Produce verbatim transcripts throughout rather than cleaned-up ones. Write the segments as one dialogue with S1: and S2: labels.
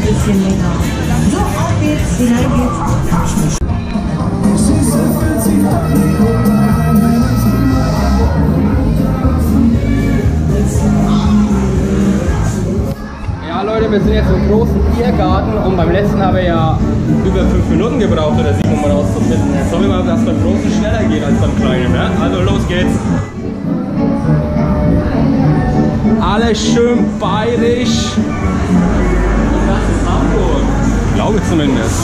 S1: bisschen länger. So, auf geht's, hinein geht's.
S2: Ja Leute, wir sind jetzt im großen Biergarten und beim letzten haben wir ja über fünf Minuten gebraucht oder sieben, um mal rauszufinden. Jetzt hoffen wir mal, dass beim großen schneller geht als beim kleinen. Ne? Also los geht's! Alles schön bayerisch. Und das ist Hamburg. Ich glaube zumindest.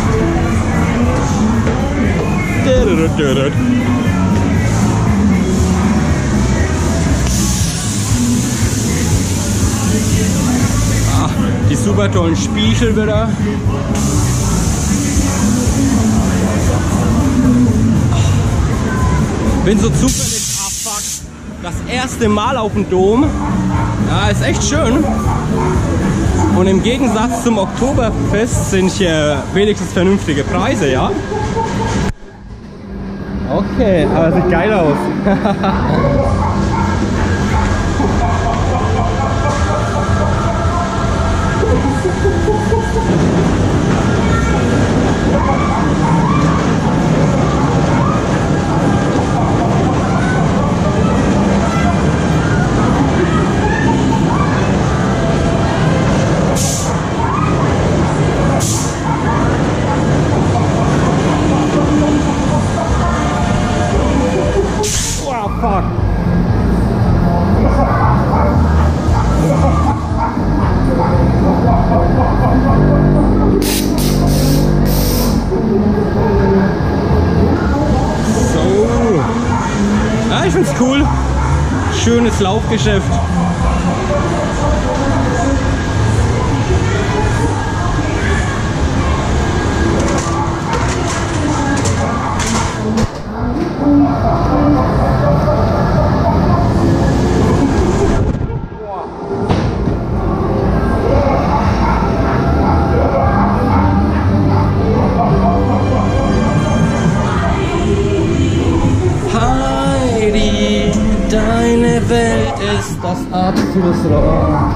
S2: Ah, die super tollen Spiegel wieder. Bin so zufällig, ah fuck, das erste Mal auf dem Dom. Ja, ist echt schön. Und im Gegensatz zum Oktoberfest sind hier wenigstens vernünftige Preise, ja? Okay, aber sieht geil aus. Ich find's cool. Schönes Laufgeschäft. Deine Welt ist das Abflussrohr.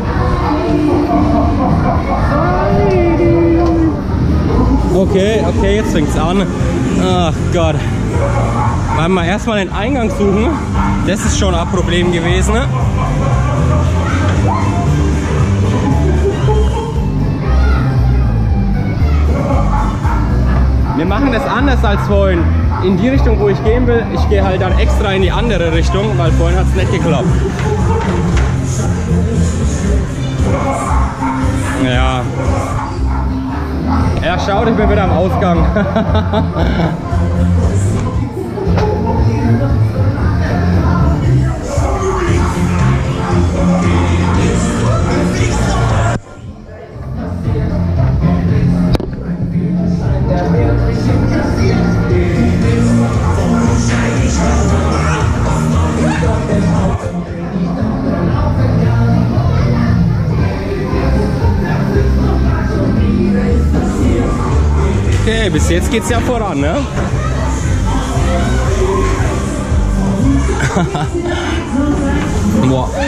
S2: Okay, okay, jetzt fängt's an. Ach Gott. Wollen wir erstmal den Eingang suchen. Das ist schon ein Problem gewesen. Wir machen das anders als vorhin. In die Richtung, wo ich gehen will, ich gehe halt dann extra in die andere Richtung, weil vorhin hat es nicht geklappt. Ja. Ja, schaut, ich bin wieder am Ausgang. Okay, bis jetzt geht's ja voran, ne? Boah.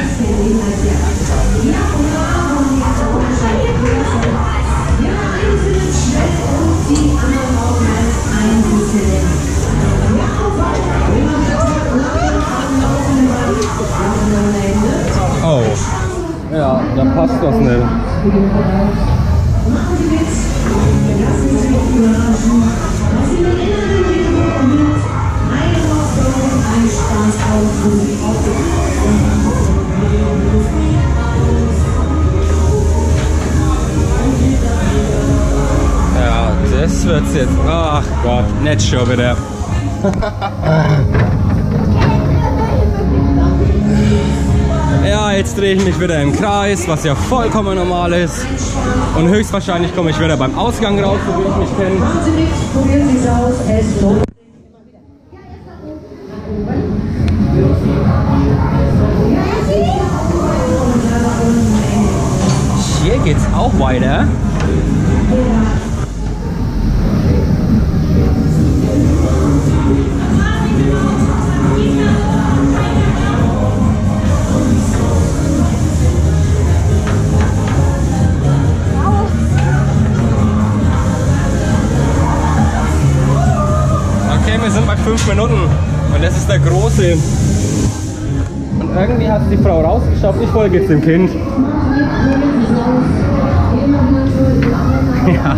S2: Oh. Ja, da passt das nicht. Ja, das wird's jetzt. Ach Gott, nicht schon wieder. Ja, jetzt drehe ich mich wieder im Kreis, was ja vollkommen normal ist. Und höchstwahrscheinlich komme ich wieder beim Ausgang raus, so wie ich mich kenne. Hier geht's auch weiter. Okay, wir sind bei fünf Minuten und das ist der große. Und irgendwie hat die Frau rausgeschafft, ich folge jetzt dem Kind. Ja.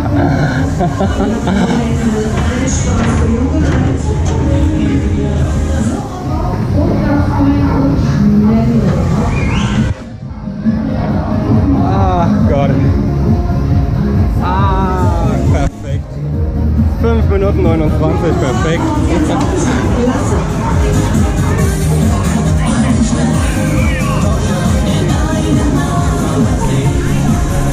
S2: Ach Gott. Ah, perfekt. fünf Minuten neunundzwanzig, perfekt.